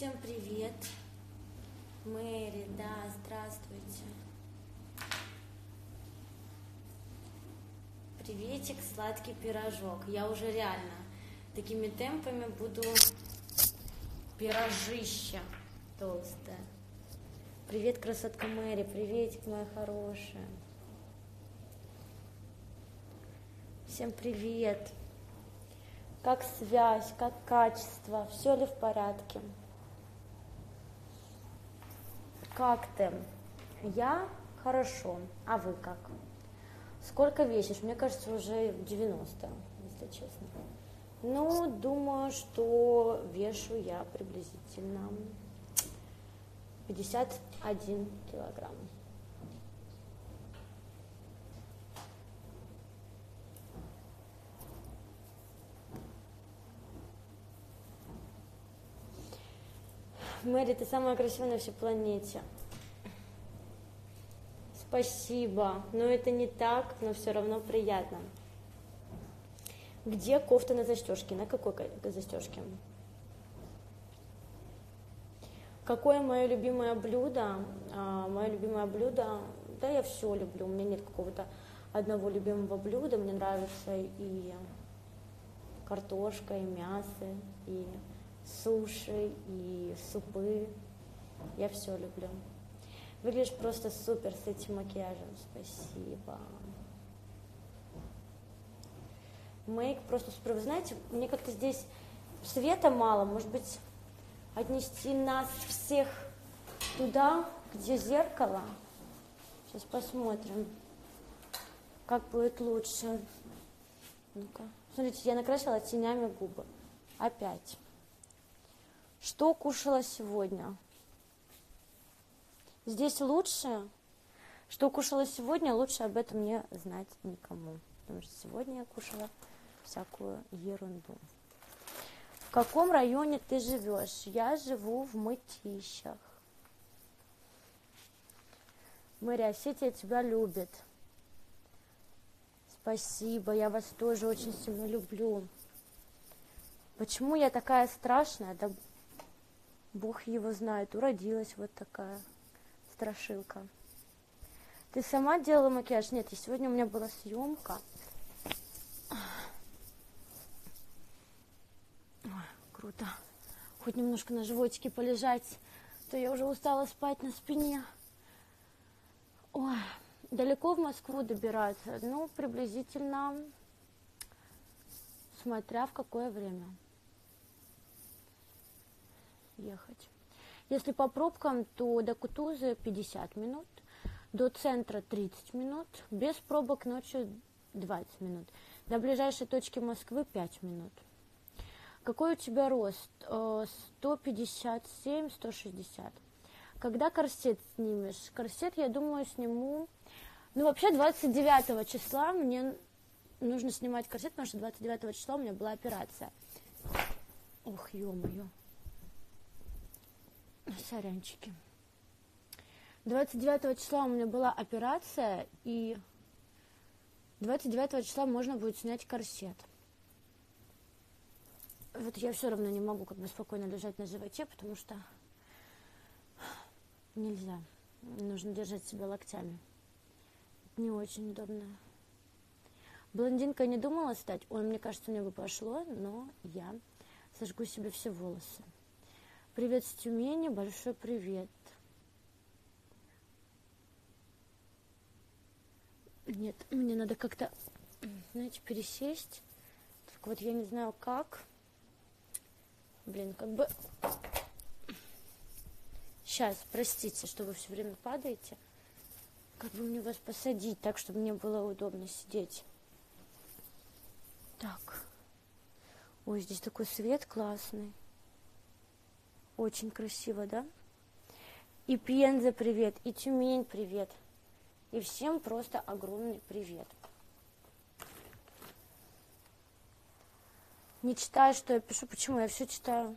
Всем привет, Мэри, да, здравствуйте. Приветик, сладкий пирожок. Я уже реально такими темпами буду пирожище толстое. Привет, красотка Мэри, приветик, моя хорошая. Всем привет. Как связь, как качество, все ли в порядке? Как ты? Я хорошо, а вы как? Сколько весишь? Мне кажется, уже 90, если честно. Ну, думаю, что вешу я приблизительно 51 килограмм. Мэри, ты самая красивая на всей планете. Спасибо. Но это не так, но все равно приятно. Где кофта на застежке? На какой застежке? Какое мое любимое блюдо? Мое любимое блюдо, да, я все люблю. У меня нет какого-то одного любимого блюда. Мне нравится и картошка, и мясо, и суши, и супы. Я все люблю. Выглядишь просто супер с этим макияжем. Спасибо. Мейк просто супер. Вы знаете, мне как-то здесь света мало. Может быть, отнести нас всех туда, где зеркало? Сейчас посмотрим, как будет лучше. Ну-ка. Смотрите, я накрасила тенями губы. Опять. Что кушала сегодня? Здесь лучше. Что кушала сегодня, лучше об этом не знать никому. Потому что сегодня я кушала всякую ерунду. В каком районе ты живешь? Я живу в Мытищах. Мэри, Осетия тебя любит. Спасибо, я вас тоже очень сильно люблю. Почему я такая страшная? Да Бог его знает. Уродилась вот такая страшилка. Ты сама делала макияж? Нет, и сегодня у меня была съемка. Ой, круто. Хоть немножко на животике полежать, то я уже устала спать на спине. Ой, далеко в Москву добираться? Ну, приблизительно, смотря в какое время ехать. Если по пробкам, то до Кутузы 50 минут, до центра 30 минут, без пробок ночью 20 минут, до ближайшей точки Москвы 5 минут. Какой у тебя рост? 157-160. Когда корсет снимешь? Корсет, я думаю, сниму... Ну, вообще, 29 числа мне нужно снимать корсет, потому что 29 числа у меня была операция. Ох, ё-моё. Сорянчики. 29 числа у меня была операция, и 29 числа можно будет снять корсет. Вот я все равно не могу как бы спокойно лежать на животе, потому что нельзя. Нужно держать себя локтями. Не очень удобно. Блондинкой не думала стать? Ой, мне кажется, мне бы пошло, но я сожгу себе все волосы. Привет с Тюмени, большой привет. Нет, мне надо как-то, знаете, пересесть. Так вот, я не знаю как. Блин, как бы... Сейчас, простите, что вы все время падаете. Как бы мне вас посадить так, чтобы мне было удобно сидеть. Так. Ой, здесь такой свет классный. Очень красиво, да? И Пенза привет, и Тюмень привет. И всем просто огромный привет. Не читаю, что я пишу. Почему? Я все читаю.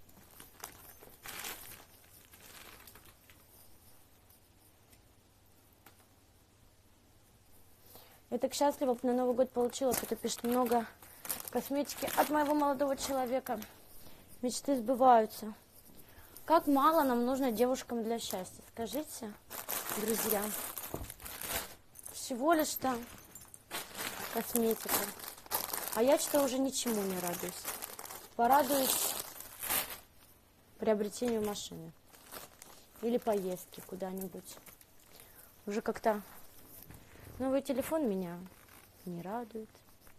Я так счастлива, на Новый год получила, кто-то пишет, много косметики от моего молодого человека. Мечты сбываются. Как мало нам нужно девушкам для счастья, скажите, друзья. Всего лишь-то косметика. А я что-то уже ничему не радуюсь. Порадуюсь приобретению машины. Или поездки куда-нибудь. Уже как-то новый телефон меня не радует.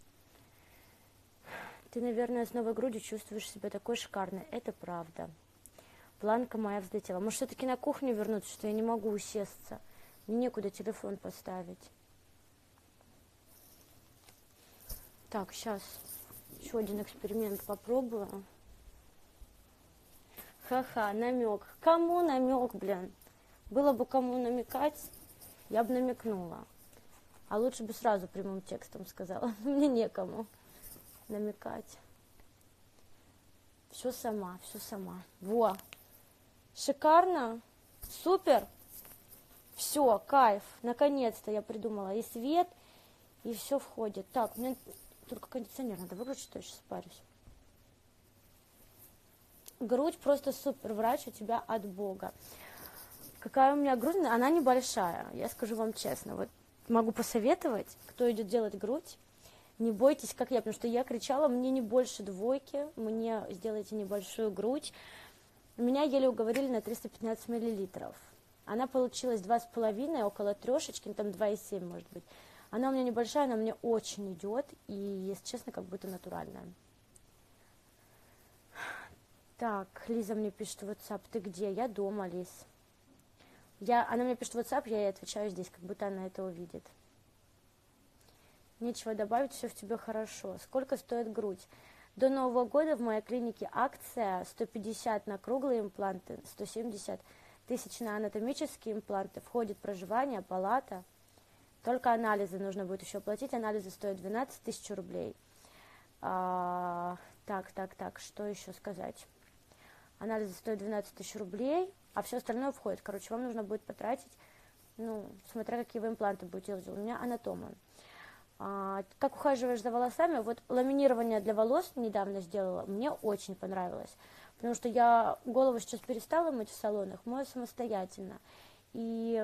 Ты, наверное, с новой грудью чувствуешь себя такой шикарной. Это правда. Планка моя взлетела. Может, все-таки на кухню вернуться, что я не могу усесться. Мне некуда телефон поставить. Так, сейчас еще один эксперимент попробую. Ха-ха, намек. Кому намек, блин? Было бы кому намекать, я бы намекнула. А лучше бы сразу прямым текстом сказала. Мне некому намекать. Все сама, все сама. Во! Шикарно! Супер! Все, кайф! Наконец-то я придумала и свет, и все входит. Так, мне только кондиционер надо выключить, что я сейчас спарюсь. Грудь просто супер, врач у тебя от Бога. Какая у меня грудь? Она небольшая, я скажу вам честно. Вот могу посоветовать, кто идет делать грудь, не бойтесь, как я, потому что я кричала, мне не больше 2, мне сделайте небольшую грудь. Меня еле уговорили на 315 миллилитров. Она получилась 2,5, около 3, там 2,7 может быть. Она у меня небольшая, она мне очень идет, и, если честно, как будто натуральная. Так, Лиза мне пишет в WhatsApp, ты где? Я дома, Лиз. Она мне пишет в WhatsApp, я ей отвечаю здесь, как будто она это увидит. Нечего добавить, все в тебе хорошо. Сколько стоит грудь? До Нового года в моей клинике акция 150 на круглые импланты, 170 тысяч на анатомические импланты. Входит проживание, палата. Только анализы нужно будет еще платить. Анализы стоят 12 тысяч рублей. Так, что еще сказать? Анализы стоят 12 тысяч рублей, а все остальное входит. Короче, вам нужно будет потратить, смотря какие вы импланты будете делать. У меня анатомы. Как ухаживаешь за волосами? Вот ламинирование для волос недавно сделала, мне очень понравилось. Потому что я голову сейчас перестала мыть в салонах, мою самостоятельно. И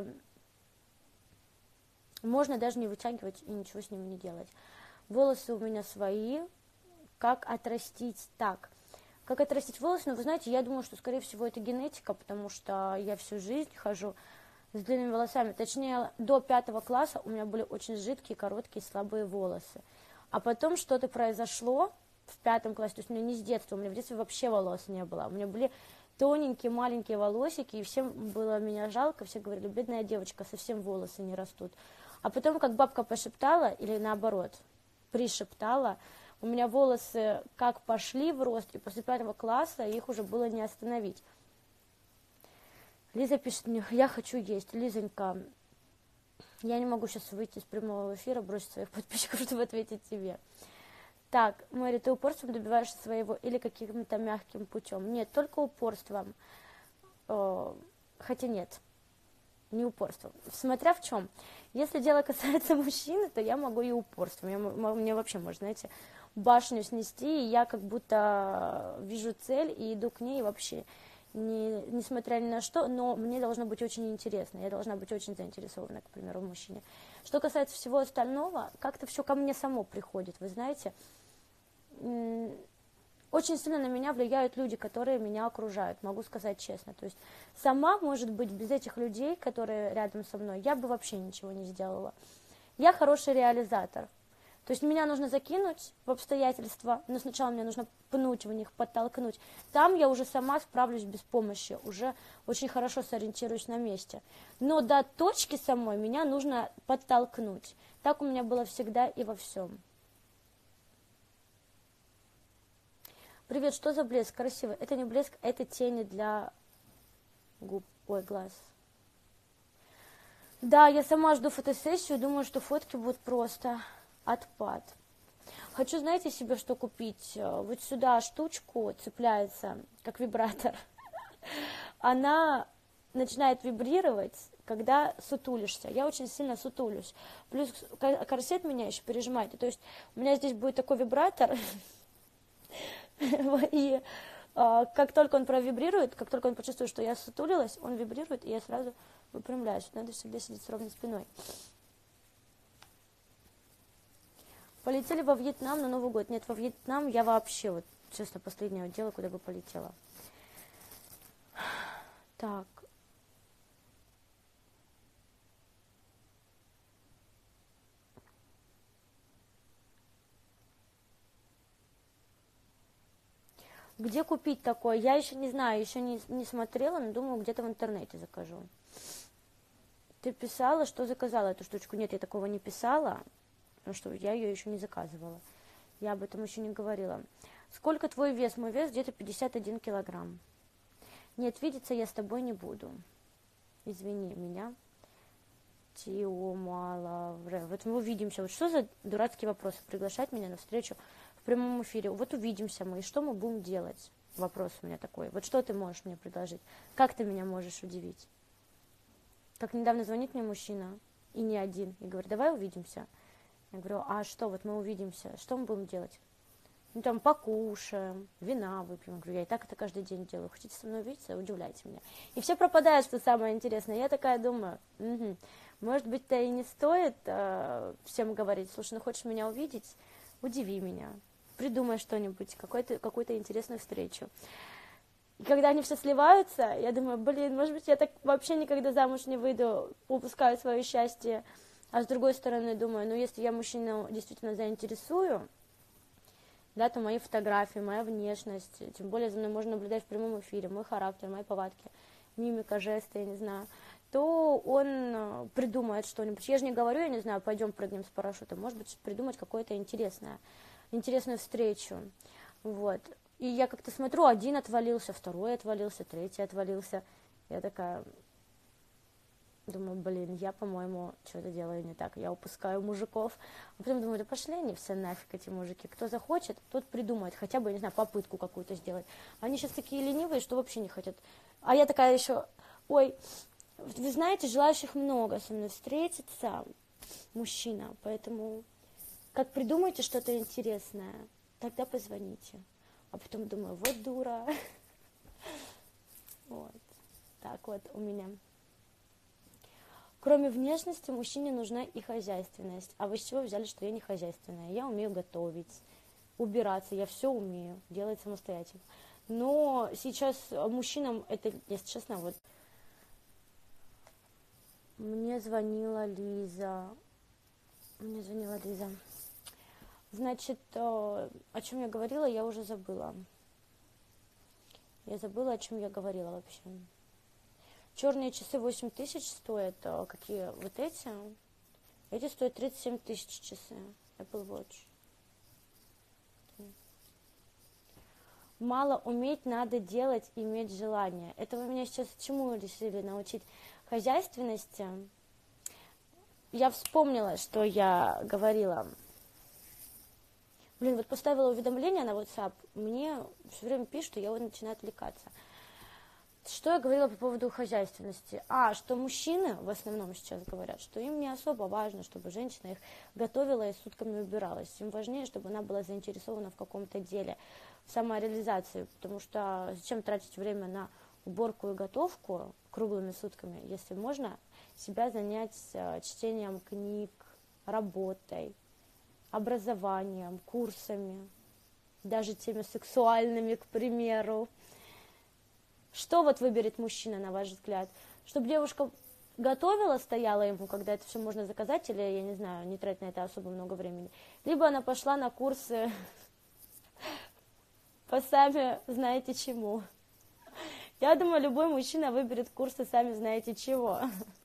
можно даже не вытягивать и ничего с ними не делать. Волосы у меня свои. Как отрастить так? Как отрастить волосы? Вы знаете, я думаю, что, скорее всего, это генетика, потому что я всю жизнь хожу с длинными волосами. Точнее, до 5 класса у меня были очень жидкие, короткие, слабые волосы. А потом что-то произошло в 5 классе, то есть у меня не с детства, у меня в детстве вообще волос не было. У меня были тоненькие, маленькие волосики, и всем было меня жалко, все говорили, бедная девочка, совсем волосы не растут. А потом, как бабка пошептала, или наоборот, пришептала, у меня волосы как пошли в рост, и после 5 класса их уже было не остановить. Лиза пишет мне, я хочу есть. Лизонька, я не могу сейчас выйти из прямого эфира, бросить своих подписчиков, чтобы ответить тебе. Так, Мэри, ты упорством добиваешься своего или каким-то мягким путем? Нет, только упорством. Хотя нет, не упорством. Смотря в чем. Если дело касается мужчины, то я могу и упорством. Мне вообще можно, знаете, башню снести, и я как будто вижу цель и иду к ней вообще. Несмотря ни на что, но мне должно быть очень интересно, я должна быть очень заинтересована, к примеру, в мужчине. Что касается всего остального, как-то все ко мне само приходит, вы знаете. Очень сильно на меня влияют люди, которые меня окружают, могу сказать честно. То есть сама, может быть, без этих людей, которые рядом со мной, я бы вообще ничего не сделала. Я хороший реализатор. То есть меня нужно закинуть в обстоятельства, но сначала мне нужно пнуть в них, подтолкнуть. Там я уже сама справлюсь без помощи, уже очень хорошо сориентируюсь на месте. Но до точки самой меня нужно подтолкнуть. Так у меня было всегда и во всем. Привет, что за блеск? Красивый. Это не блеск, это тени для губ. Ой, глаз. Да, я сама жду фотосессию, думаю, что фотки будут просто отпад. Хочу, знаете, себе что купить? Вот сюда штучку цепляется, как вибратор. Она начинает вибрировать, когда сутулишься. Я очень сильно сутулюсь. Плюс корсет меня еще пережимает. То есть у меня здесь будет такой вибратор. И как только он провибрирует, как только он почувствует, что я сутулилась, он вибрирует, и я сразу выпрямляюсь. Надо всегда сидеть с ровной спиной. Полетели во Вьетнам на Новый год. Нет, во Вьетнам я вообще, вот, честно, последнее дело, куда бы полетела. Так. Где купить такое? Я еще не знаю, еще не смотрела, но думаю, где-то в интернете закажу. Ты писала, что заказала эту штучку? Нет, я такого не писала, потому что я ее еще не заказывала. Я об этом еще не говорила. Сколько твой вес? Мой вес где-то 51 килограмм. Нет, видеться я с тобой не буду. Извини меня. Тиомала. Вот мы увидимся. Вот что за дурацкие вопросы? Приглашать меня на встречу в прямом эфире. Вот увидимся мы. И что мы будем делать? Вопрос у меня такой. Вот что ты можешь мне предложить? Как ты меня можешь удивить? Как недавно звонит мне мужчина, и не один, и говорит, давай увидимся. Я говорю, а что, вот мы увидимся, что мы будем делать? Ну, там, покушаем, вина выпьем. Я говорю, я и так это каждый день делаю. Хотите со мной увидеться? Удивляйте меня. И все пропадает, что самое интересное. Я такая думаю, может быть-то и не стоит всем говорить, слушай, ну хочешь меня увидеть? Удиви меня. Придумай что-нибудь, какую-то интересную встречу. И когда они все сливаются, я думаю, может быть, я так вообще никогда замуж не выйду, упускаю свое счастье. А с другой стороны, думаю, ну если я мужчину действительно заинтересую, да, то мои фотографии, моя внешность, тем более за мной можно наблюдать в прямом эфире, мой характер, мои повадки, мимика, жесты, я не знаю, то он придумает что-нибудь. Я же не говорю, я не знаю, пойдем прыгнем с парашютом, может быть, придумать какое-то интересную встречу, вот. И я как-то смотрю, один отвалился, второй отвалился, третий отвалился. Я такая думаю, я, по-моему, что-то делаю не так. Я упускаю мужиков. А потом думаю, да пошли они все нафиг, эти мужики. Кто захочет, тот придумает. Хотя бы, не знаю, попытку какую-то сделать. Они сейчас такие ленивые, что вообще не хотят. А я такая еще, ой, вы знаете, желающих много со мной встретиться, мужчина. Поэтому, как придумаете что-то интересное, тогда позвоните. А потом думаю, вот дура. Вот. Так вот у меня. Кроме внешности, мужчине нужна и хозяйственность. А вы с чего взяли, что я не хозяйственная? Я умею готовить, убираться, я все умею, делать самостоятельно. Но сейчас мужчинам это, если честно, вот. Мне звонила Лиза. Значит, о чем я говорила, я уже забыла. Я забыла, о чем я говорила вообще. Черные часы 8 тысяч стоят. Какие? Вот эти? Эти стоят 37 тысяч часы. Apple Watch. Мало уметь, надо делать, иметь желание. Это вы меня сейчас чему решили научить? Хозяйственности. Я вспомнила, что я говорила. Вот поставила уведомление на WhatsApp, мне все время пишут, и я вот начинаю отвлекаться. Что я говорила по поводу хозяйственности? Что мужчины в основном сейчас говорят, что им не особо важно, чтобы женщина их готовила и сутками убиралась. Им важнее, чтобы она была заинтересована в каком-то деле, в самореализации, потому что зачем тратить время на уборку и готовку круглыми сутками, если можно себя занять чтением книг, работой, образованием, курсами, даже теми сексуальными, к примеру. Что вот выберет мужчина, на ваш взгляд? Чтобы девушка готовила, стояла ему, когда это все можно заказать, или, я не знаю, не тратить на это особо много времени. Либо она пошла на курсы по сами знаете чему. Я думаю, любой мужчина выберет курсы сами знаете чего.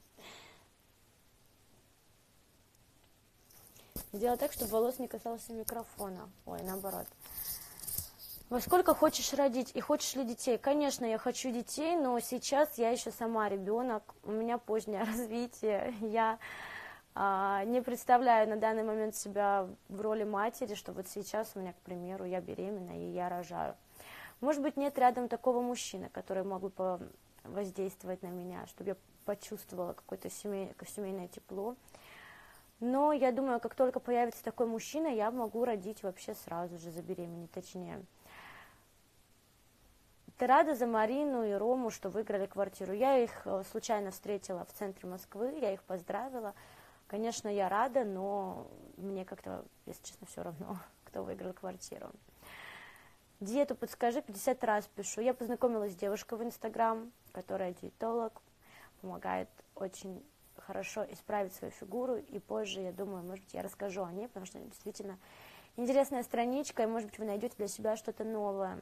Сделать так, чтобы волос не касался микрофона. Ой, наоборот. Во сколько хочешь родить? И хочешь ли детей? Конечно, я хочу детей, но сейчас я еще сама ребенок. У меня позднее развитие. Я не представляю на данный момент себя в роли матери, что вот сейчас у меня, к примеру, я беременна и я рожаю. Может быть, нет рядом такого мужчины, который мог бы воздействовать на меня, чтобы я почувствовала какое-то семейное тепло. Но я думаю, как только появится такой мужчина, я могу родить вообще сразу же, забеременеть, точнее. Ты рада за Марину и Рому, что выиграли квартиру? Я их случайно встретила в центре Москвы, я их поздравила. Конечно, я рада, но мне как-то, если честно, все равно, кто выиграл квартиру. Диету подскажи, 50 раз пишу. Я познакомилась с девушкой в Инстаграм, которая диетолог, помогает очень хорошо исправить свою фигуру, и позже, я думаю, может быть, я расскажу о ней, потому что действительно интересная страничка, и, может быть, вы найдете для себя что-то новое.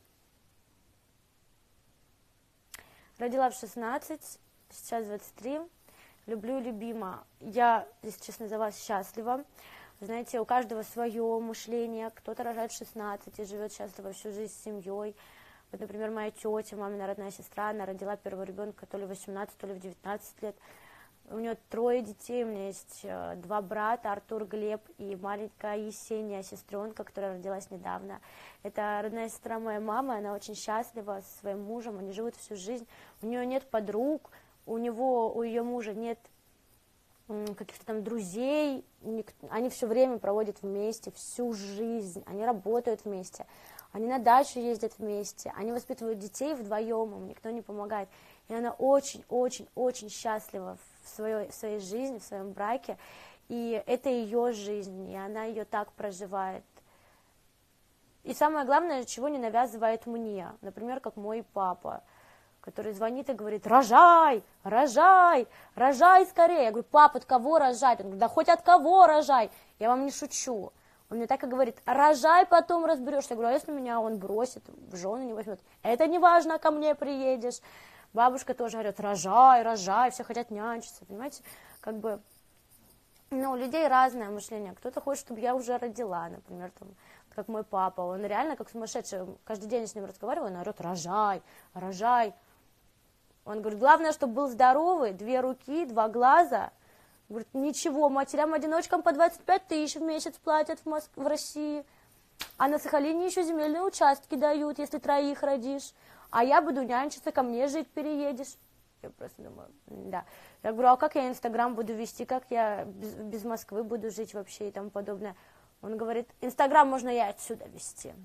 Родила в 16, сейчас 23, люблю любима. Я, если честно, за вас счастлива. Знаете, у каждого свое мышление, кто-то рожает в 16 и живет счастливо всю жизнь с семьей. Вот, например, моя тетя, мамина родная сестра, она родила первого ребенка то ли в 18, то ли в 19 лет. У нее 3 детей, у меня есть 2 брата, Артур, Глеб и маленькая Есения, сестренка, которая родилась недавно. Это родная сестра моей мамы, она очень счастлива со своим мужем, они живут всю жизнь. У нее нет подруг, у ее мужа нет каких-то там друзей, они все время проводят вместе, всю жизнь, они работают вместе, они на дачу ездят вместе, они воспитывают детей вдвоем, им никто не помогает. И она очень-очень-очень счастлива в своей жизни, в своем браке, и это ее жизнь, и она ее так проживает. И самое главное, чего не навязывает мне, например, как мой папа, который звонит и говорит: рожай, рожай, рожай скорее. Я говорю: пап, от кого рожать? Он говорит: да хоть от кого рожай. Я вам не шучу. Он мне так и говорит: рожай, потом разберешься. Я говорю: а если меня он бросит, в жены не возьмет? Это не важно, ко мне приедешь. Бабушка тоже говорит: рожай, рожай, все хотят нянчиться, понимаете? Как бы, ну, у людей разное мышление. Кто-то хочет, чтобы я уже родила, например, там, как мой папа. Он реально как сумасшедший. Каждый день я с ним разговариваю, он орет: рожай, рожай. Он говорит: главное, чтобы был здоровый, 2 руки, 2 глаза. Говорит: ничего, матерям-одиночкам по 25 тысяч в месяц платят в России. А на Сахалине еще земельные участки дают, если 3 родишь. А я буду нянчиться, ко мне жить переедешь. Я просто думаю, да. Я говорю: а как я Инстаграм буду вести, как я без Москвы буду жить вообще и тому подобное. Он говорит: Инстаграм можно и отсюда вести.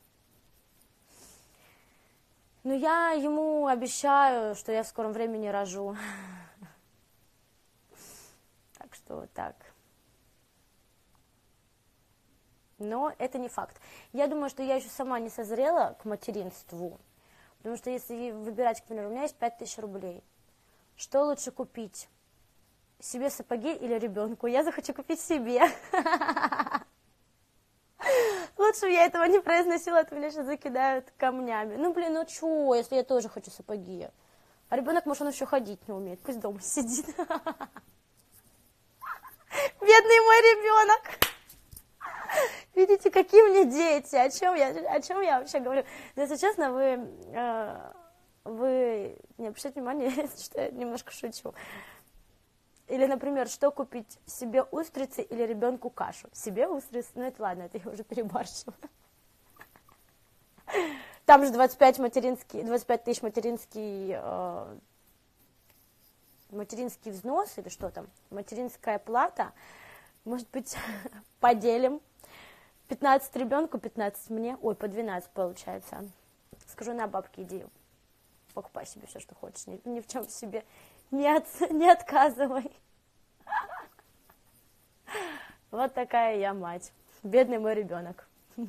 Но я ему обещаю, что я в скором времени рожу. Так что вот так. Но это не факт. Я думаю, что я еще сама не созрела к материнству. Потому что если выбирать, к примеру, у меня есть 5000 рублей. Что лучше купить? Себе сапоги или ребенку? Я захочу купить себе. Лучше бы я этого не произносила, а то меня сейчас закидают камнями. Ну, блин, ну чё, если я тоже хочу сапоги? А ребенок, может, он еще ходить не умеет, пусть дома сидит. Бедный мой ребенок. Видите, какие у меня дети, о чем я вообще говорю? Но, если честно, вы не обращайте внимания, что я немножко шучу. Или, например, что купить: себе устрицы или ребенку кашу? Себе устрицы, ну это ладно, это я уже перебарщила. Там же 25 тысяч материнский взнос, или что там, материнская плата. Может быть, поделим. 15 ребенку, 15 мне. Ой, по 12 получается. Скажу: на, бабки, иди, покупай себе все, что хочешь. Ни в чем себе не отказывай. Вот такая я мать. Бедный мой ребенок.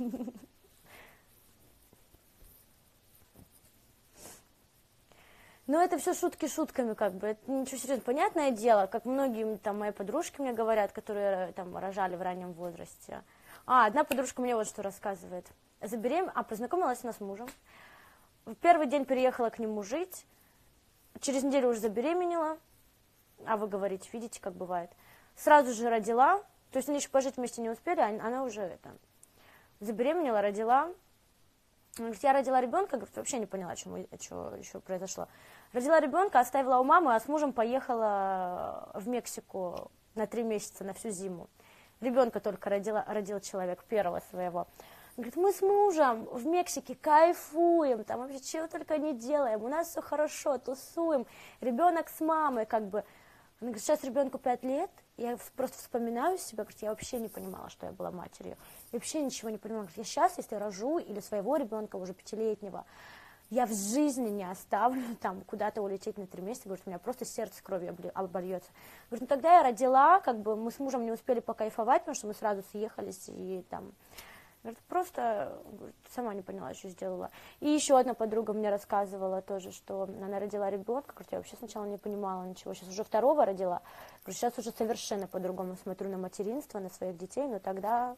Но это все шутки шутками, как бы, это ничего серьезного. Понятное дело, как многие там мои подружки мне говорят, которые там рожали в раннем возрасте. Одна подружка мне вот что рассказывает. Познакомилась она с мужем. В первый день переехала к нему жить. Через неделю уже забеременела. А вы говорите, видите, как бывает. Сразу же родила. То есть они еще пожить вместе не успели, она уже забеременела, родила. Она говорит: я родила ребенка, говорит, вообще не поняла, что еще произошло. Родила ребенка, оставила у мамы, а с мужем поехала в Мексику на 3 месяца, на всю зиму. Ребенка только родил человек, первого своего. Говорит: мы с мужем в Мексике кайфуем, там вообще чего только не делаем, у нас все хорошо, тусуем, ребенок с мамой, как бы. Она говорит: сейчас ребенку 5 лет, я просто вспоминаю себя, говорит, я вообще не понимала, что я была матерью, я вообще ничего не понимала. Говорит: я сейчас, если рожу, или своего ребенка, уже 5-летнего, Я в жизни не оставлю там куда-то улететь на 3 месяца, говорит, у меня просто сердце кровью обольется. Говорит, ну тогда я родила, как бы мы с мужем не успели покайфовать, потому что мы сразу съехались и там... Говорит, просто говорит, сама не поняла, что сделала. И еще одна подруга мне рассказывала тоже, что она родила ребенка. Говорит, я вообще сначала не понимала ничего. Сейчас уже второго родила. Говорит, сейчас уже совершенно по-другому смотрю на материнство, на своих детей. Но тогда...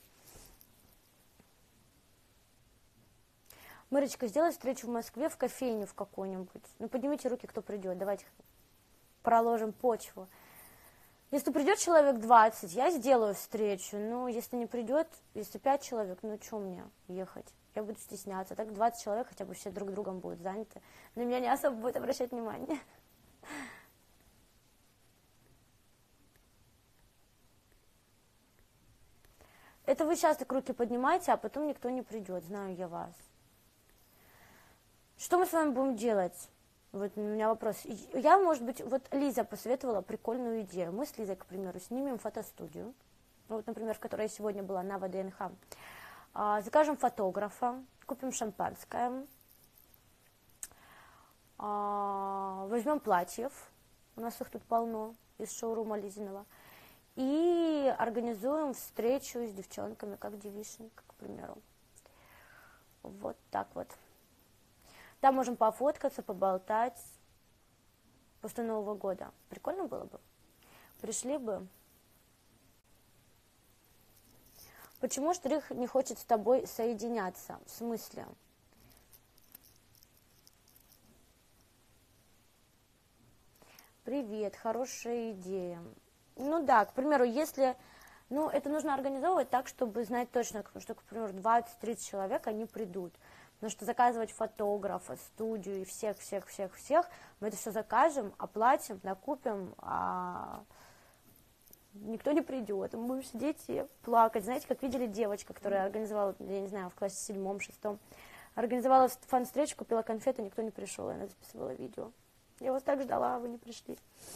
Мырочка, сделай встречу в Москве в кофейне в какой-нибудь. Ну, поднимите руки, кто придет. Давайте проложим почву. Если придет человек 20, я сделаю встречу, но если не придет, если 5 человек, ну что мне ехать? Я буду стесняться. Так 20 человек хотя бы все друг другом будут заняты. На меня не особо будет обращать внимание. Это вы сейчас так руки поднимаете, а потом никто не придет, знаю я вас. Что мы с вами будем делать? Вот у меня вопрос. Я, может быть, вот Лиза посоветовала прикольную идею. Мы с Лизой, к примеру, снимем фотостудию. Вот, например, в которой я сегодня была на ВДНХ. Закажем фотографа, купим шампанское, возьмем платьев, у нас их тут полно, из шоурума Лизиного, и организуем встречу с девчонками, как девичник, к примеру. Вот так вот. Там можем пофоткаться, поболтать после Нового года. Прикольно было бы? Пришли бы. Почему Штрих не хочет с тобой соединяться? В смысле? Привет, хорошая идея. Ну да, к примеру, если... Ну, это нужно организовывать так, чтобы знать точно, что, к примеру, 20-30 человек, они придут. Потому что заказывать фотографа, студию и всех, мы это все закажем, оплатим, накупим, а никто не придет. Мы будем сидеть и плакать. Знаете, как видели девочка, которая организовала, я не знаю, в классе 7-6, организовала фан-встречу, купила конфеты, никто не пришел, и она записывала видео. Я вас так ждала, а вы не пришли.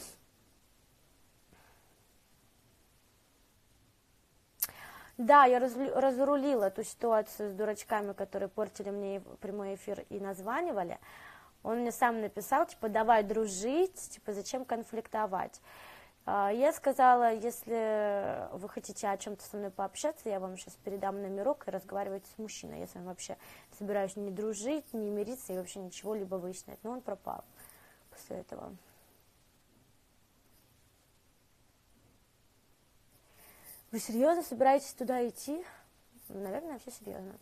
Да, я разрулила эту ситуацию с дурачками, которые портили мне прямой эфир и названивали. Он мне сам написал, типа, давай дружить, типа, зачем конфликтовать. Я сказала, если вы хотите о чем-то со мной пообщаться, я вам сейчас передам номерок и разговаривайте с мужчиной. Я с вами вообще собираюсь не дружить, не мириться и вообще ничего либо выяснять. Но он пропал после этого. Вы серьезно собираетесь туда идти? Наверное, все серьезно.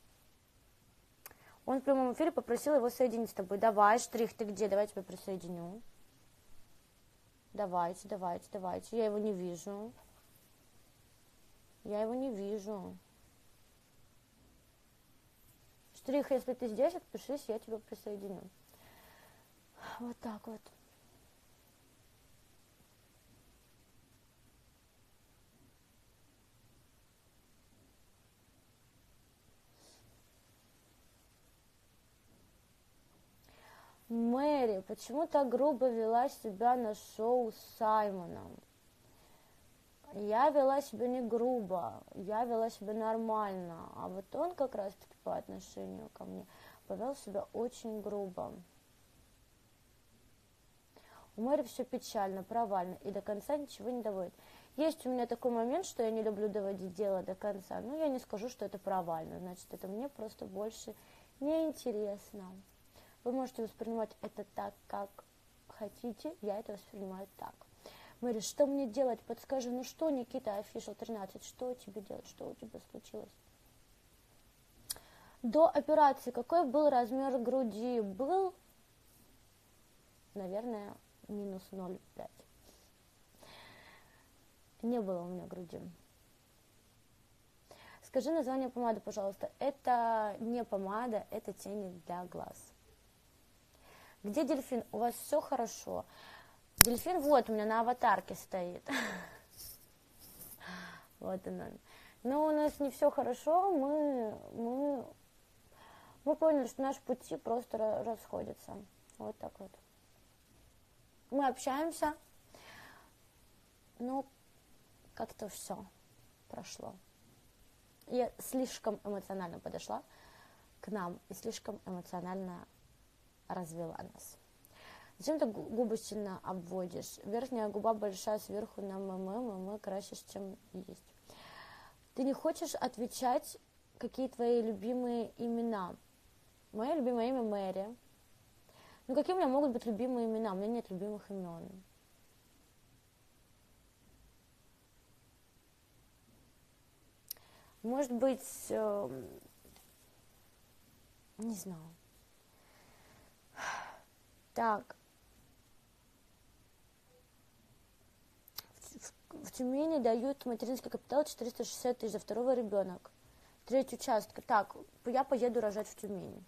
Он в прямом эфире попросил его соединить с тобой. Давай, Штрих, ты где? Давай я тебя присоединю. Давайте. Я его не вижу. Штрих, если ты здесь, отпишись, я тебя присоединю. Вот так вот. Мэри, почему так грубо вела себя на шоу с Саймоном? Я вела себя не грубо, я вела себя нормально, а вот он как раз-таки по отношению ко мне повел себя очень грубо. У Мэри все печально, провально и до конца ничего не доводит. Есть у меня такой момент, что я не люблю доводить дело до конца, но я не скажу, что это провально, значит, это мне просто больше неинтересно. Вы можете воспринимать это так, как хотите, я это воспринимаю так. Мэри, что мне делать? Подскажи, ну что, Никита, Official 13, что тебе делать? Что у тебя случилось? До операции какой был размер груди? Был, наверное, минус 0,5. Не было у меня груди. Скажи название помады, пожалуйста. Это не помада, это тени для глаз. Где дельфин? У вас все хорошо? Дельфин вот у меня на аватарке стоит. Вот он. Но у нас не все хорошо. Мы поняли, что наши пути просто расходятся. Вот так вот. Мы общаемся. Но как-то все прошло. Я слишком эмоционально подошла к нам и слишком эмоционально развела нас. Зачем ты губы сильно обводишь? Верхняя губа большая, сверху на ММ красишь, чем есть. Ты не хочешь отвечать, какие твои любимые имена? Мое любимое имя Мэри. Ну, какие у меня могут быть любимые имена? У меня нет любимых имен. Может быть, не знаю. Так. В Тюмени дают материнский капитал 460 тысяч за второго ребенок. Треть участка. Так, я поеду рожать в Тюмени.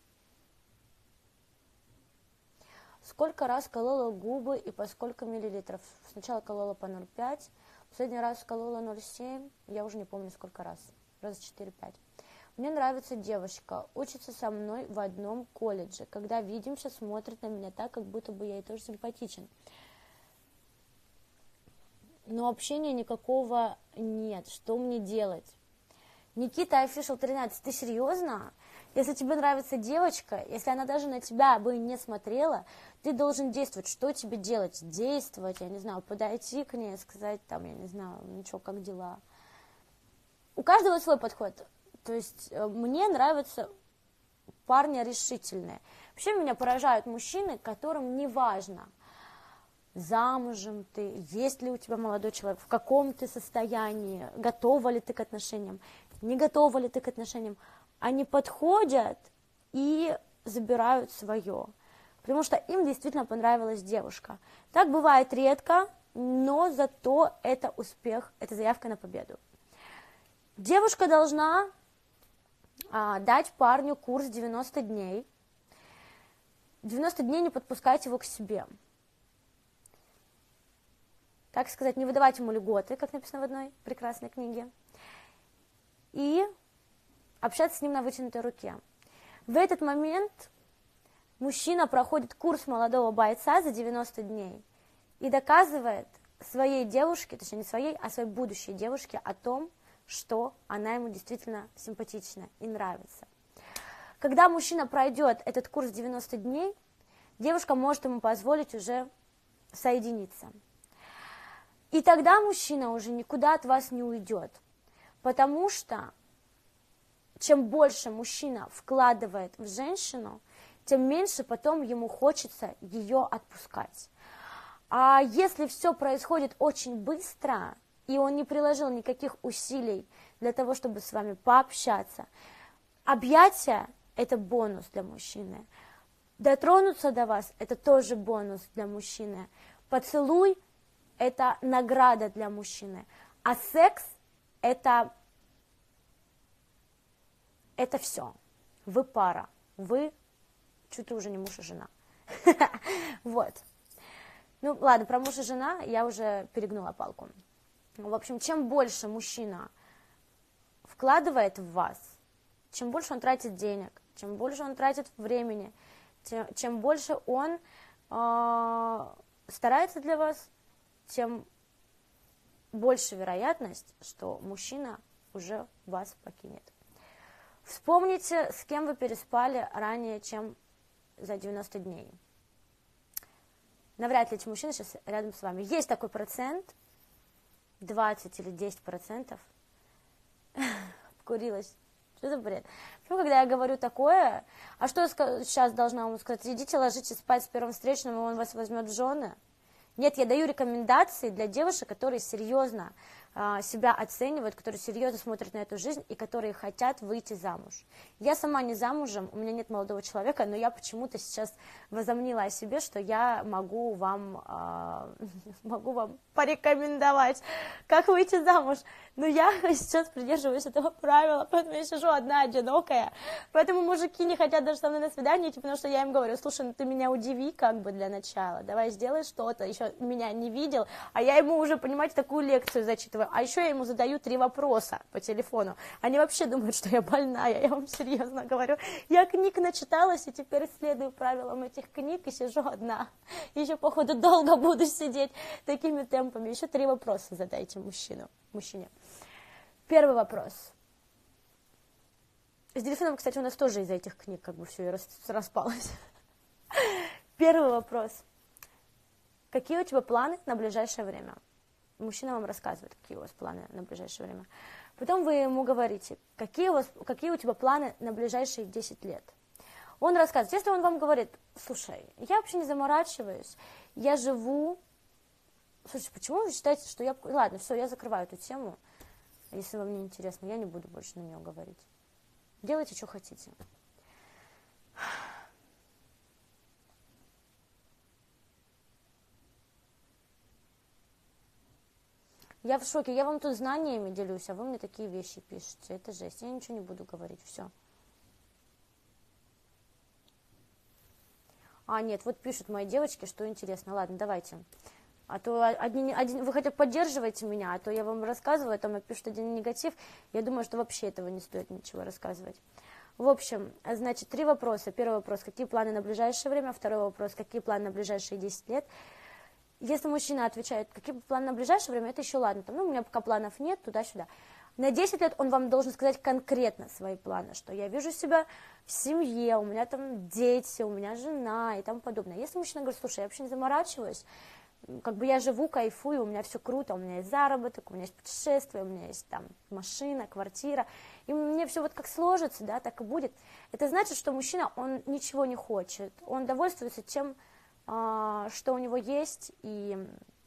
Сколько раз колола губы и по сколько миллилитров? Сначала колола по 0,5, последний раз колола 0,7, я уже не помню сколько раз. Раза 4-5. Мне нравится девушка, учится со мной в одном колледже. Когда видимся, смотрит на меня так, как будто бы я ей тоже симпатичен. Но общения никакого нет. Что мне делать? Никита Official 13, ты серьезно? Если тебе нравится девочка, если она даже на тебя бы не смотрела, ты должен действовать. Что тебе делать? Действовать, я не знаю, подойти к ней, сказать там, я не знаю, ничего, как дела. У каждого свой подход. То есть мне нравятся парни решительные. Вообще меня поражают мужчины, которым не важно, замужем ты, есть ли у тебя молодой человек, в каком ты состоянии, готова ли ты к отношениям, не готова ли ты к отношениям. Они подходят и забирают свое, потому что им действительно понравилась девушка. Так бывает редко, но зато это успех, это заявка на победу. Девушка должна дать парню курс 90 дней. 90 дней не подпускать его к себе. Как сказать, не выдавать ему льготы, как написано в одной прекрасной книге. И общаться с ним на вытянутой руке. В этот момент мужчина проходит курс молодого бойца за 90 дней и доказывает своей девушке, точнее не своей, а своей будущей девушке о том, что она ему действительно симпатична и нравится. Когда мужчина пройдет этот курс 90 дней, девушка может ему позволить уже соединиться. И тогда мужчина уже никуда от вас не уйдет, потому что чем больше мужчина вкладывает в женщину, тем меньше потом ему хочется ее отпускать. А если все происходит очень быстро, и он не приложил никаких усилий для того, чтобы с вами пообщаться, объятия – это бонус для мужчины. Дотронуться до вас – это тоже бонус для мужчины. Поцелуй – это награда для мужчины. А секс – это все. Вы пара. Вы чуть ли уже не муж и жена. Вот. Ну, ладно, про мужа и жена я уже перегнула палку. В общем, чем больше мужчина вкладывает в вас, чем больше он тратит денег, чем больше он тратит времени, чем больше он старается для вас, тем больше вероятность, что мужчина уже вас покинет. Вспомните, с кем вы переспали ранее, чем за 90 дней. Навряд ли эти мужчины сейчас рядом с вами. Есть такой процент, 20 или 10%. Курилась. Что за бред? Почему, когда я говорю такое, а что я сейчас должна вам сказать? Идите, ложитесь спать с первым встречным, и он вас возьмет в жены? Нет, я даю рекомендации для девушек, которые серьезно себя оценивают, которые серьезно смотрят на эту жизнь и которые хотят выйти замуж. Я сама не замужем, у меня нет молодого человека, но я почему-то сейчас возомнила о себе, что я могу вам порекомендовать, как выйти замуж. Но я сейчас придерживаюсь этого правила, поэтому я сижу одна, одинокая. Поэтому мужики не хотят даже со мной на свидание идти, потому что я им говорю: слушай, ну ты меня удиви как бы для начала, давай сделай что-то, еще меня не видел, а я ему уже, понимаете, такую лекцию зачитываю. А еще я ему задаю 3 вопроса по телефону. Они вообще думают, что я больная, я вам серьезно говорю. Я книг начиталась и теперь следую правилам этих книг и сижу одна. Еще, походу, долго буду сидеть такими темпами. Еще 3 вопроса задайте мужчине. Первый вопрос. С дельфином, кстати, у нас тоже из-за этих книг как бы все и распалось. Первый вопрос. Какие у тебя планы на ближайшее время? Мужчина вам рассказывает, какие у вас планы на ближайшее время. Потом вы ему говорите, какие у тебя планы на ближайшие 10 лет. Он рассказывает, если он вам говорит, слушай, я вообще не заморачиваюсь, я живу. Слушайте, почему вы считаете, что я... Ладно, все, я закрываю эту тему. Если вам не интересно, я не буду больше на нее говорить. Делайте, что хотите. Я в шоке, я вам тут знаниями делюсь, а вы мне такие вещи пишете. Это жесть, я ничего не буду говорить, все. А, нет, вот пишут мои девочки, что интересно. Ладно, давайте. А то вы хотя бы поддерживаете меня, а то я вам рассказываю, там напишут один негатив. Я думаю, что вообще этого не стоит ничего рассказывать. В общем, значит, 3 вопроса. Первый вопрос, какие планы на ближайшее время? Второй вопрос, какие планы на ближайшие 10 лет? Если мужчина отвечает, какие планы на ближайшее время, это еще ладно. Там, у меня пока планов нет, туда-сюда. На 10 лет он вам должен сказать конкретно свои планы, что я вижу себя в семье, у меня там дети, у меня жена и тому подобное. Если мужчина говорит, слушай, я вообще не заморачиваюсь, как бы я живу, кайфую, у меня все круто, у меня есть заработок, у меня есть путешествие, у меня есть там машина, квартира, и мне все вот как сложится, да, так и будет. Это значит, что мужчина, он ничего не хочет, он довольствуется тем, что у него есть, и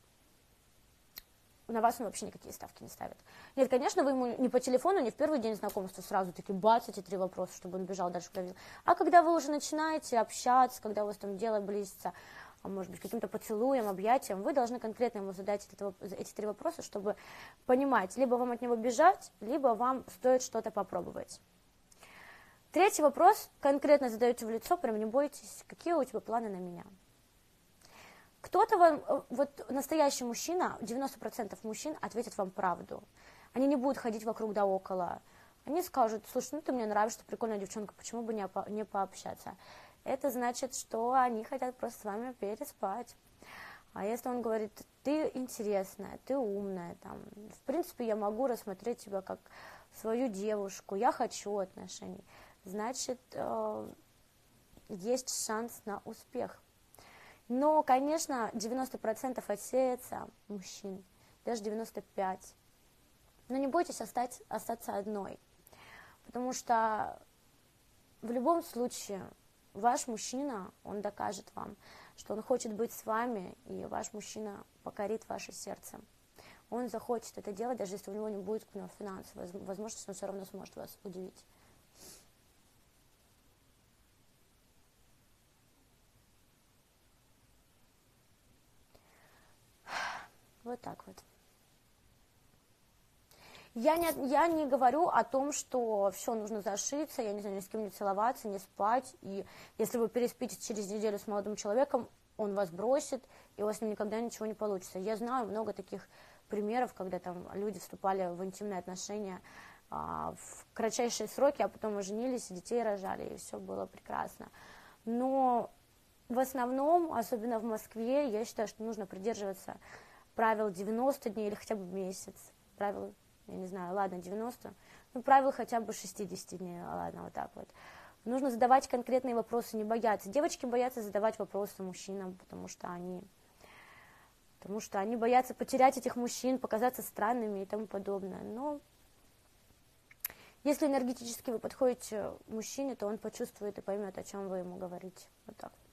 на вас он вообще никакие ставки не ставит. Нет, конечно, вы ему не по телефону, не в первый день знакомства сразу таки бац, эти 3 вопроса, чтобы он бежал дальше. А когда вы уже начинаете общаться, когда у вас там дело близится, может быть, каким-то поцелуем, объятием, вы должны конкретно ему задать эти 3 вопроса, чтобы понимать, либо вам от него бежать, либо вам стоит что-то попробовать. 3 вопрос, конкретно задаете в лицо, прям не бойтесь, какие у тебя планы на меня. Кто-то вам, вот настоящий мужчина, 90% мужчин ответят вам правду. Они не будут ходить вокруг да около. Они скажут, слушай, ну ты мне нравишься, ты прикольная девчонка, почему бы не пообщаться? Это значит, что они хотят просто с вами переспать. А если он говорит, ты интересная, ты умная, там, в принципе, я могу рассмотреть тебя как свою девушку, я хочу отношений, значит, есть шанс на успех. Но, конечно, 90% отсеется мужчин, даже 95%. Но не бойтесь остаться одной, потому что в любом случае ваш мужчина, он докажет вам, что он хочет быть с вами, и ваш мужчина покорит ваше сердце. Он захочет это делать, даже если у него не будет финансовой возможности, он все равно сможет вас удивить. Вот так вот. Я не говорю о том, что все, нужно зашиться, я не знаю, ни с кем не целоваться, не спать, и если вы переспите через неделю с молодым человеком, он вас бросит, и у вас с ним никогда ничего не получится. Я знаю много таких примеров, когда там люди вступали в интимные отношения в кратчайшие сроки, а потом оженились, и детей рожали, и все было прекрасно. Но в основном, особенно в Москве, я считаю, что нужно придерживаться правил 90 дней или хотя бы месяц. Правил, я не знаю, ладно, 90, ну, правил хотя бы 60 дней, ладно, вот так вот. Нужно задавать конкретные вопросы, не бояться. Девочки боятся задавать вопросы мужчинам, потому что они боятся потерять этих мужчин, показаться странными и тому подобное. Но если энергетически вы подходите к мужчине, то он почувствует и поймет, о чем вы ему говорите. Вот так вот.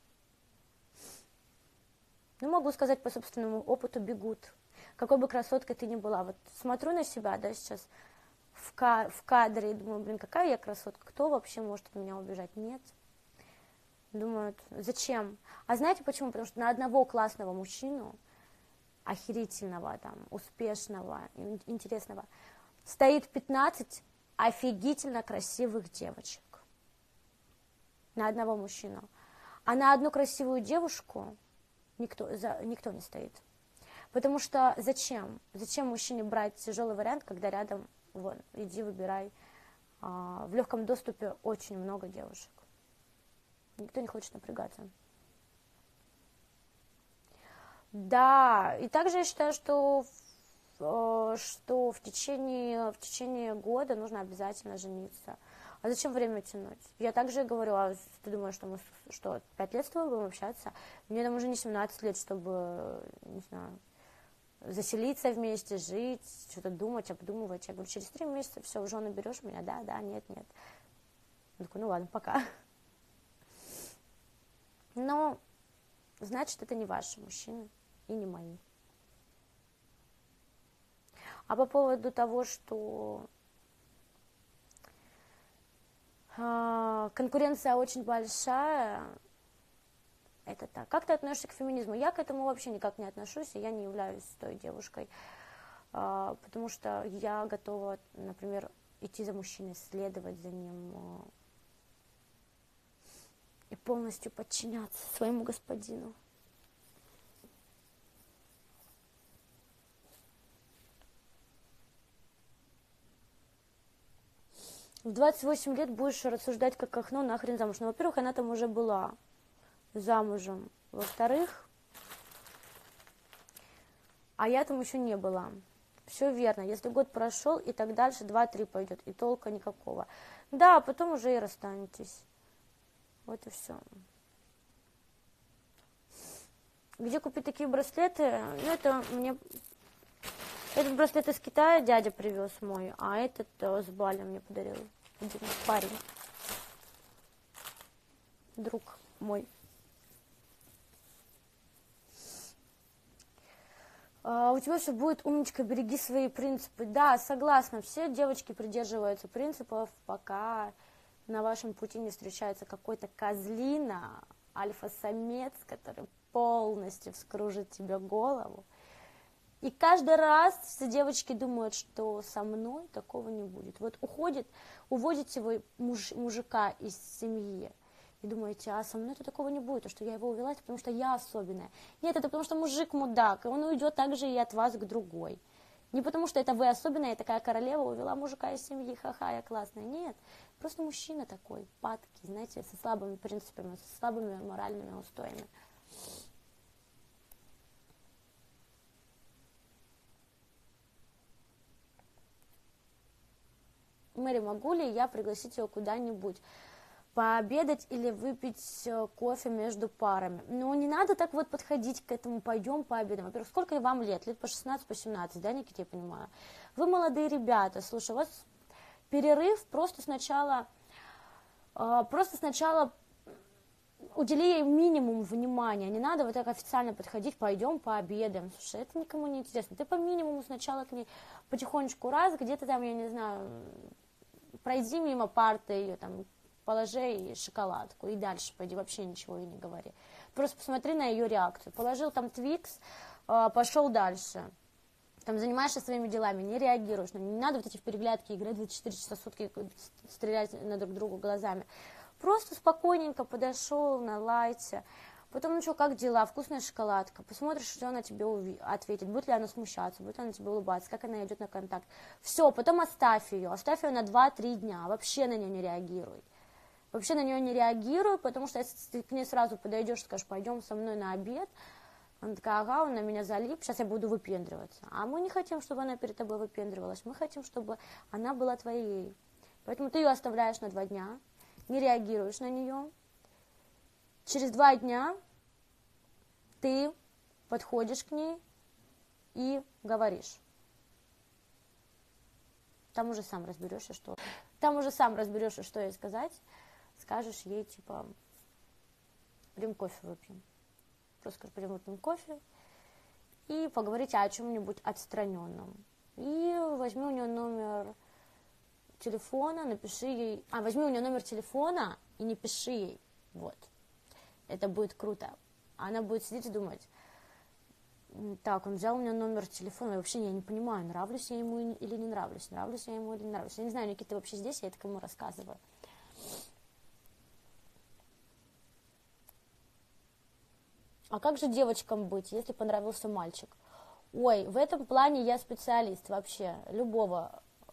Ну, могу сказать по собственному опыту, бегут. Какой бы красоткой ты ни была. Вот смотрю на себя, да, сейчас в кадре и думаю, блин, какая я красотка, кто вообще может от меня убежать? Нет. Думают, зачем? А знаете почему? Потому что на одного классного мужчину, охерительного, там, успешного, интересного, стоит 15 офигительно красивых девочек. На одного мужчину. А на одну красивую девушку никто не стоит. Потому что зачем? Зачем мужчине брать тяжелый вариант, когда рядом, вон, иди выбирай. В легком доступе очень много девушек. Никто не хочет напрягаться. Да, и также я считаю, что что в течение года нужно обязательно жениться. А зачем время тянуть? Я также говорю, а ты думаешь, что мы 5 лет с тобой будем общаться? Мне там уже не 17 лет, чтобы, не знаю, заселиться вместе, жить, что-то думать, обдумывать. Я говорю, через 3 месяца все, в жены берешь меня? Да, нет. Он такой, ну ладно, пока. Но, значит, это не ваши мужчины и не мои. А по поводу того, что конкуренция очень большая, это так. Как ты относишься к феминизму? Я к этому вообще никак не отношусь, и я не являюсь той девушкой, потому что я готова, например, идти за мужчиной, следовать за ним и полностью подчиняться своему господину. В 28 лет будешь рассуждать как окно, нахрен замуж. Ну, во-первых, она там уже была замужем. Во-вторых, а я там еще не была. Все верно. Если год прошел, и так дальше, 2-3 пойдет, и толка никакого. Да, а потом уже и расстанетесь. Вот и все. Где купить такие браслеты? Ну, это мне... Этот браслет из Китая дядя привез мой, а этот с Бали мне подарил один парень. Друг мой. У тебя все будет, умничка, береги свои принципы. Да, согласна, все девочки придерживаются принципов, пока на вашем пути не встречается какой-то козлина, альфа-самец, который полностью вскружит тебе голову. И каждый раз все девочки думают, что со мной такого не будет. Вот уводите вы мужика из семьи, и думаете, а со мной-то такого не будет, а что я его увела, это потому что я особенная. Нет, это потому что мужик мудак, и он уйдет также и от вас к другой. Не потому что это вы особенная, я такая королева, увела мужика из семьи, ха-ха, я классная. Нет, просто мужчина такой, падкий, знаете, со слабыми принципами, со слабыми моральными устоями. Мэри, могу ли я пригласить его куда-нибудь пообедать или выпить кофе между парами? Ну, не надо так вот подходить к этому, пойдем пообедаем. Во-первых, сколько вам лет? Лет по 16, по 17, да, Никита, я понимаю? Вы молодые ребята, слушай, у вас перерыв, просто сначала удели ей минимум внимания, не надо вот так официально подходить, пойдем пообедаем. Слушай, это никому не интересно. Ты по минимуму сначала к ней потихонечку раз, где-то там, я не знаю, пройди мимо парты ее, там, положи ей шоколадку и дальше пойди, вообще ничего ей не говори. Просто посмотри на ее реакцию. Положил там Твикс, пошел дальше. Там занимаешься своими делами, не реагируешь. Не надо вот эти в переглядки играть 24 часа в сутки, стрелять на друг друга глазами. Просто спокойненько подошел на лайте. Потом, ну что, как дела? Вкусная шоколадка. Посмотришь, что она тебе ответит. Будет ли она смущаться, будет ли она тебе улыбаться, как она идет на контакт. Все, потом оставь ее на 2-3 дня. Вообще на нее не реагируй. Вообще на нее не реагируй, потому что если ты к ней сразу подойдешь и скажешь, пойдем со мной на обед, она такая, ага, он на меня залип, сейчас я буду выпендриваться. А мы не хотим, чтобы она перед тобой выпендривалась. Мы хотим, чтобы она была твоей. Поэтому ты ее оставляешь на 2 дня, не реагируешь на нее. Через 2 дня ты подходишь к ней и говоришь. Там уже сам разберешься, что ей сказать. Скажешь ей, типа, пойдем кофе выпьем. Просто скажешь, пойдем выпьем кофе. И поговорите о чем-нибудь отстраненном. И возьми у нее номер телефона, напиши ей... возьми у нее номер телефона и не пиши ей. Вот. Это будет круто. Она будет сидеть и думать, так, он взял у меня номер телефона, вообще я не понимаю, нравлюсь я ему или не нравлюсь, нравлюсь я ему или не нравлюсь. Я не знаю, Никита, ты вообще здесь, я это кому рассказываю. А как же девочкам быть, если понравился мальчик? Ой, в этом плане я специалист вообще, любого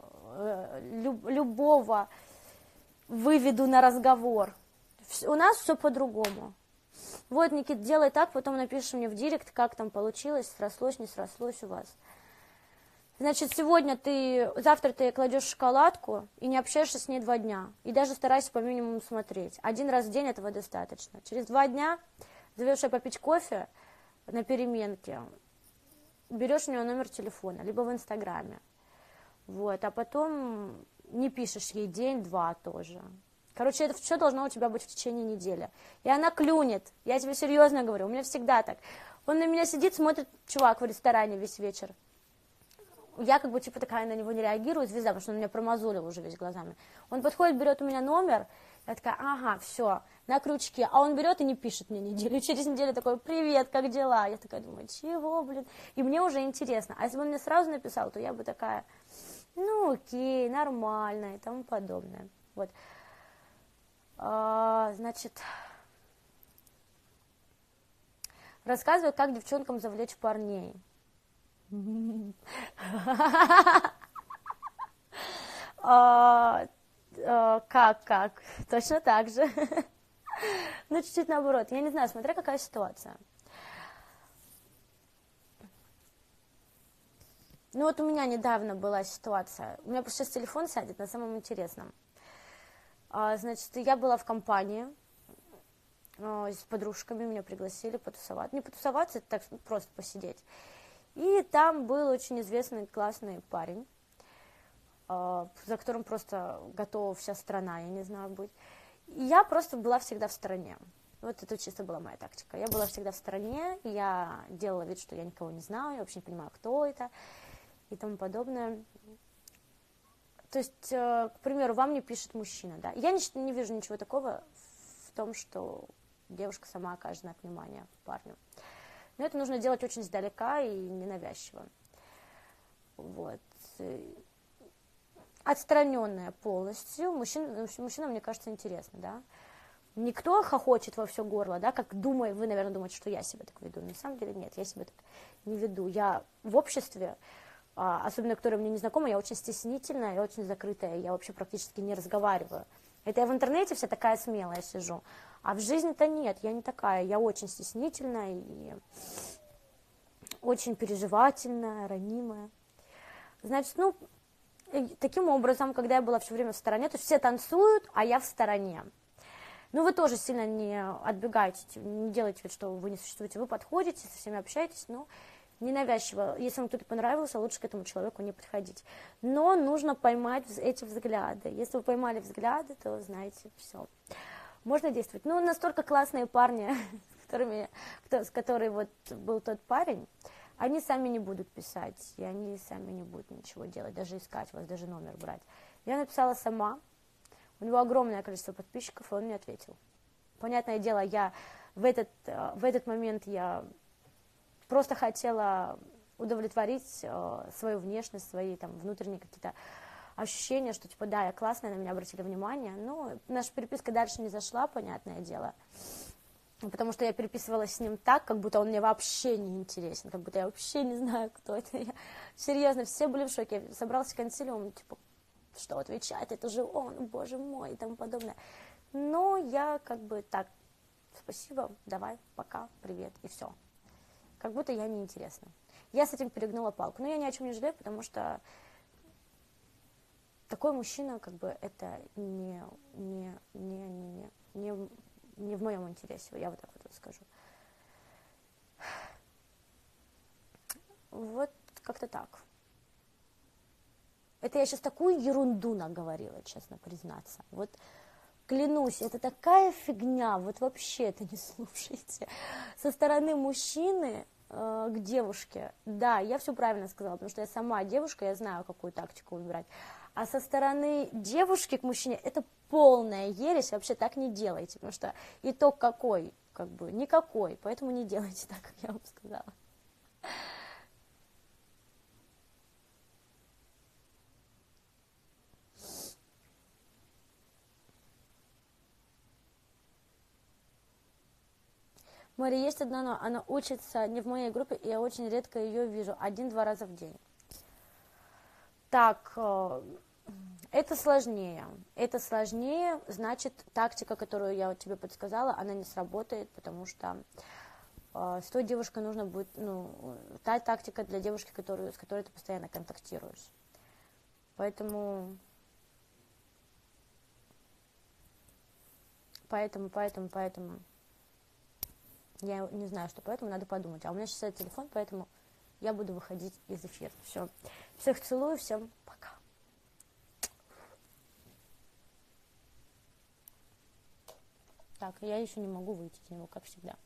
выведу на разговор. У нас все по-другому. Вот, Никит, делай так, потом напиши мне в директ, как там получилось, срослось, не срослось у вас. Значит, завтра ты кладешь шоколадку и не общаешься с ней 2 дня. И даже старайся по минимуму смотреть. 1 раз в день этого достаточно. Через 2 дня зовешь ее попить кофе на переменке, берешь у нее номер телефона, либо в Инстаграме. Вот, а потом не пишешь ей день-два тоже. Короче, это все должно у тебя быть в течение недели. И она клюнет. Я тебе серьезно говорю, у меня всегда так. Он на меня сидит, смотрит, чувак в ресторане весь вечер. Я как бы типа такая на него не реагирую, звезда, потому что он меня промазулил уже весь глазами. Он подходит, берет у меня номер, я такая, ага, все, на крючке. А он берет и не пишет мне неделю. И через неделю такой, привет, как дела? Я такая думаю, чего, блин? И мне уже интересно. А если бы он мне сразу написал, то я бы такая, ну окей, нормально и тому подобное. Вот. Значит, рассказываю, как девчонкам завлечь парней. Как? Точно так же. Ну, чуть-чуть наоборот. Я не знаю, смотря какая ситуация. Ну, вот у меня недавно была ситуация. У меня просто сейчас телефон сядет на самом интересном. Значит, я была в компании с подружками, меня пригласили потусоваться. Не потусоваться, это так просто посидеть. И там был очень известный классный парень, за которым просто готова вся страна, я не знаю, быть. И я просто была всегда в стороне. Вот это чисто была моя тактика. Я была всегда в стороне, я делала вид, что я никого не знаю, я вообще не понимаю, кто это и тому подобное. То есть, к примеру, вам не пишет мужчина, да. Я не вижу ничего такого в том, что девушка сама окажет знак внимания парню. Но это нужно делать очень издалека и ненавязчиво. Вот. Отстраненная полностью. Мужчинам, мне кажется, интересно, да. Никто хохочет во все горло, да, как вы, наверное, думаете, что я себя так веду. На самом деле нет, я себя так не веду. Я в обществе, особенно которое мне не знакомо, я очень стеснительная, я очень закрытая, я вообще практически не разговариваю. Это я в интернете вся такая смелая сижу, а в жизни-то нет, я не такая, я очень стеснительная и очень переживательная, ранимая. Значит, таким образом, когда я была все время в стороне, то есть все танцуют, а я в стороне. Ну, вы тоже сильно не отбегаете, не делайте вид, что вы не существуете, вы подходите, со всеми общаетесь, но ненавязчиво. Если вам кто-то понравился, лучше к этому человеку не подходить. Но нужно поймать эти взгляды. Если вы поймали взгляды, то знаете, все. Можно действовать. Ну, настолько классные парни, с которыми вот был тот парень, они сами не будут писать, и они сами не будут ничего делать, даже искать вас, даже номер брать. Я написала сама, у него огромное количество подписчиков, и он мне ответил. Понятное дело, я в этот момент я просто хотела удовлетворить свою внешность, свои там внутренние какие-то ощущения, что типа да, я классная, на меня обратили внимание, но наша переписка дальше не зашла, понятное дело, потому что я переписывалась с ним так, как будто он мне вообще не интересен, как будто я вообще не знаю, кто это. Серьезно, все были в шоке, собрался консилиум, типа, что отвечать, это же он, боже мой, и тому подобное. Но я как бы так, спасибо, давай, пока, привет, и все. Как будто я неинтересна. Я с этим перегнула палку. Но я ни о чем не жалею, потому что такой мужчина, как бы, это не в моем интересе. Я вот так вот скажу. Вот как-то так. Это я сейчас такую ерунду наговорила, честно признаться. Вот клянусь, это такая фигня, вот вообще это не слушайте. Со стороны мужчины к девушке, да, я все правильно сказала, потому что я сама девушка, я знаю, какую тактику выбирать. А со стороны девушки к мужчине это полная ересь, вообще так не делайте, потому что итог какой? Как бы никакой, поэтому не делайте так, как я вам сказала. Мария, есть одна, но она учится не в моей группе, и я очень редко ее вижу, 1-2 раза в день. Так, это сложнее. Это сложнее, значит, тактика, которую я вот тебе подсказала, она не сработает, потому что С той девушкой нужно будет, та тактика для девушки, с которой ты постоянно контактируешь. Поэтому я не знаю, что поэтому надо подумать. А у меня сейчас этот телефон, поэтому я буду выходить из эфира. Все. Всех целую, всем пока. Так, я еще не могу выйти из него, как всегда.